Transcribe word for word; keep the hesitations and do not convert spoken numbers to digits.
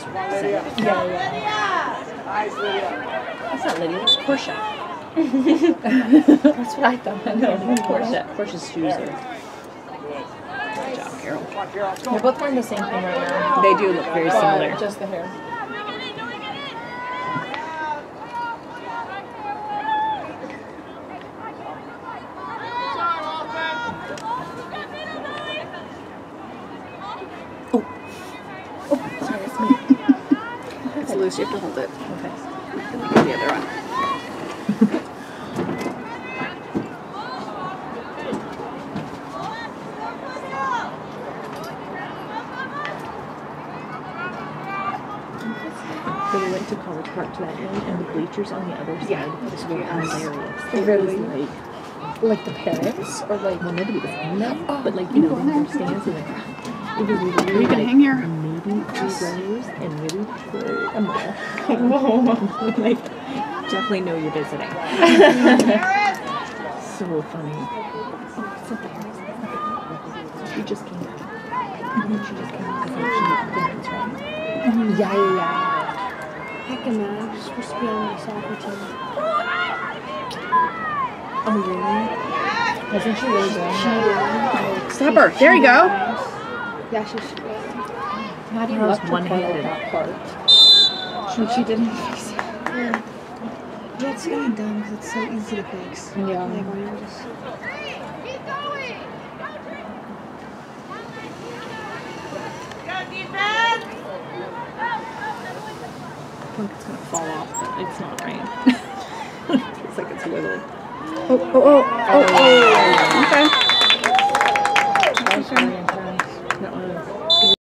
Yeah, yeah. Nice, Lydia. That's not Lydia, that's Portia. That's what I thought. I know, Portia. Portia's shoes are... Good job, Carol. They're both wearing the same thing right now. They do look very But similar. just the hair. Sorry, it's me. It's loose, you have to hold it. Okay. Then we get the other one. So we went to College Park that night, and the bleachers on the other side Yeah. was hilarious. Really? It was like, Like the parents? Or like... well, nobody was in them, but like, you know, they had their stands in the crowd. It was really, Are you gonna like, hang here? maybe three rows, and really for a mile. Like, definitely know you're visiting. So funny. Oh, it's up there. She just came back. And then she just came back because she didn't right? Yeah, yeah, yeah. Heck, man, I'm supposed to be on my soccer team. Oh, really? Wasn't she really good? She did. Stop her. There you go. Yeah, she's good. How do you Her left her one-handed. that part? She, she didn't fix it. Yeah. Yeah, it's really dumb because it's so easy to fix. Yeah. Like when you're just... I think it's gonna fall off, but it's not right. It's like it's wiggly. Oh, oh, oh, oh, oh. Okay. That was really intense.